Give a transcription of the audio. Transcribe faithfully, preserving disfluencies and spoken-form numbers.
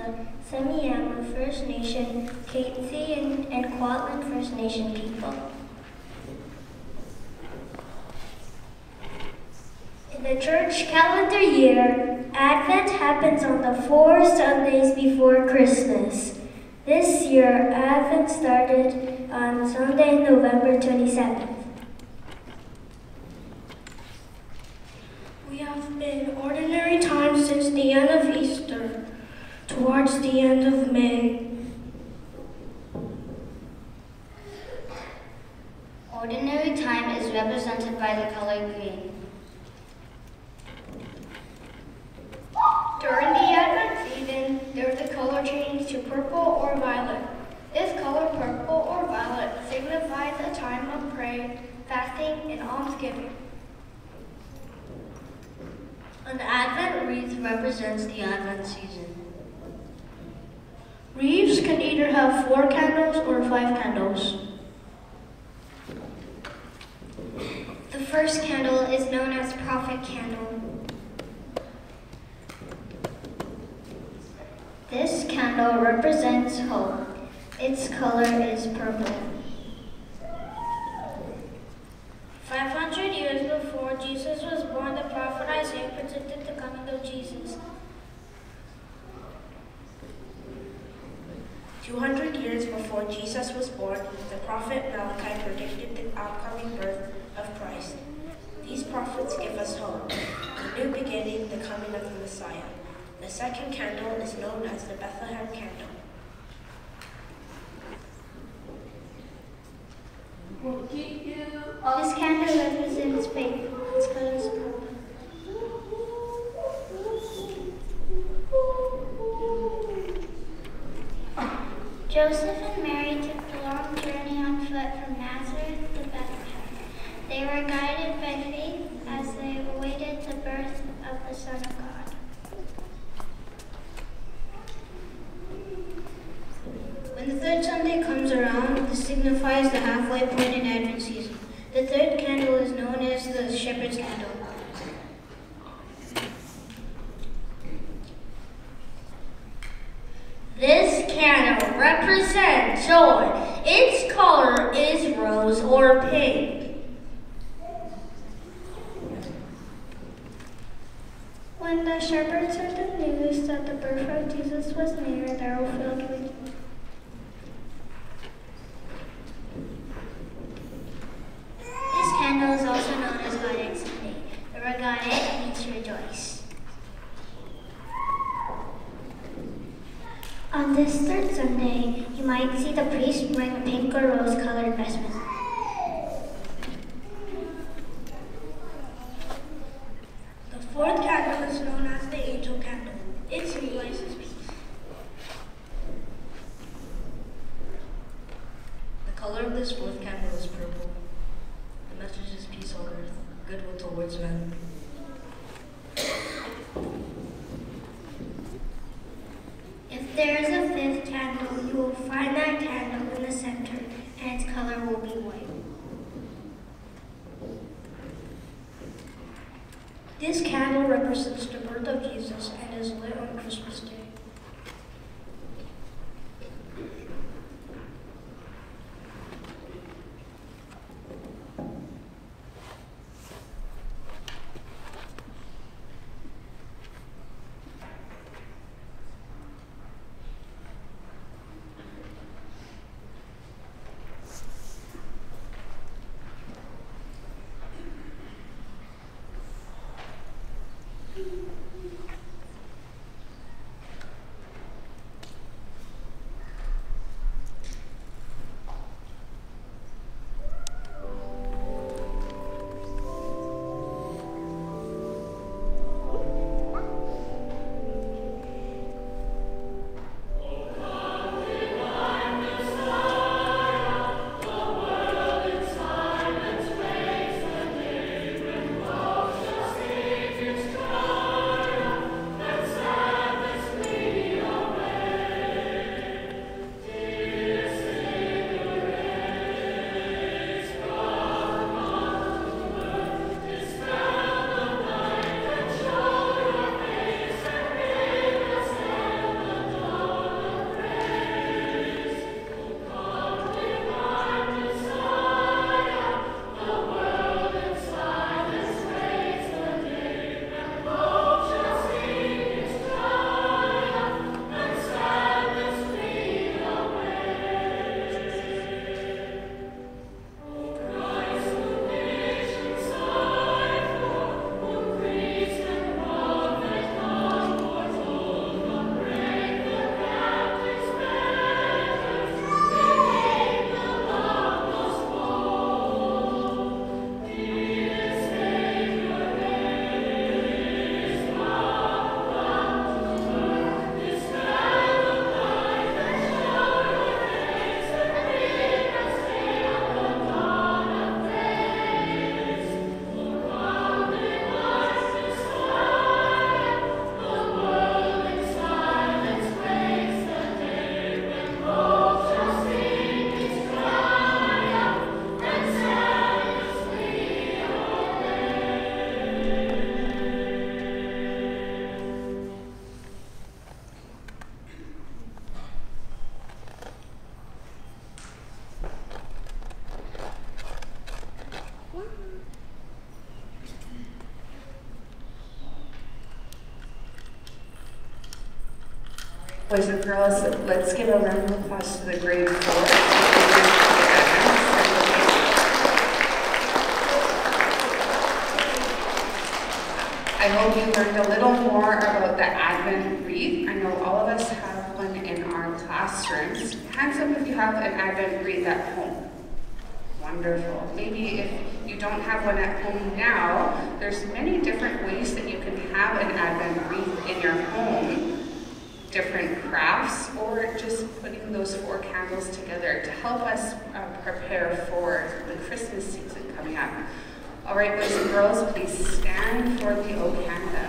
Tukwila, Semiahmoo First Nation, Katzie and, and Kwantlen First Nation people. In the church calendar year, Advent happens on the four Sundays before Christmas. This year, Advent started on Sunday, November twenty-seventh. We have been ordinary times since the end of Easter, towards the end of May. Ordinary time is represented by the color green. During the Advent season, there's a color change to purple or violet. This color, purple or violet, signifies a time of prayer, fasting, and almsgiving. An Advent wreath represents the Advent season. Wreaths can either have four candles or five candles. The first candle is known as Prophet Candle. This candle represents hope. Its color is purple. five hundred years before Jesus was born, the prophet Isaiah predicted the coming of Jesus. two hundred years before Jesus was born, the prophet Malachi predicted the upcoming birth of Christ. These prophets give us hope, a new beginning, the coming of the Messiah. The second candle is known as the Bethlehem candle. This candle represents faith. Its color is purple. Joseph and Mary took the long journey on foot from Nazareth to Bethlehem. They were guided by faith as they awaited the birth of the Son of God. When the third Sunday comes around, this signifies the halfway point in Advent season. The third candle is known as the shepherd's candle. This candle represents joy. Its color is rose or pink. When the shepherds heard the news that the birth of Jesus was near, they were filled with joy. This candle is also known as Gaudete Sunday. The word Gaudete means to rejoice. On this third Sunday, you might see the priest wearing a pink or rose-colored vestment. The fourth candle is known as the angel candle. It symbolizes peace. The color of this fourth candle is purple. The message is peace on earth, goodwill towards men. If there is a fifth candle, you will find that candle in the center, and its color will be white. This candle represents the birth of Jesus and is lit on Christmas Day. Boys and girls, let's give a round of applause to the grade four. I hope you learned a little more about the Advent wreath. I know all of us have one in our classrooms. Hands up if you have an Advent wreath at home. Wonderful. Maybe if you don't have one at home now, there's many different ways that you can have an Advent wreath in your home. Different crafts, or just putting those four candles together to help us uh, prepare for the Christmas season coming up. All right, boys and girls, please stand for the O Canada.